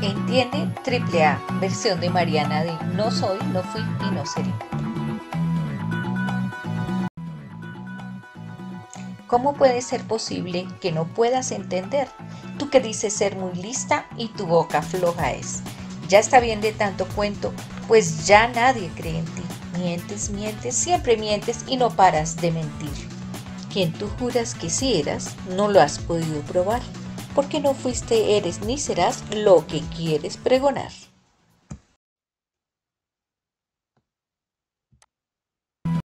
Entiende AAA, versión de Mariana de No soy, no fui y no seré. ¿Cómo puede ser posible que no puedas entender? Tú que dices ser muy lista y tu boca floja es. Ya está bien de tanto cuento, pues ya nadie cree en ti. Mientes, mientes, siempre mientes y no paras de mentir. Quien tú juras que sí eras, no lo has podido probar, porque no fuiste, eres ni serás lo que quieres pregonar.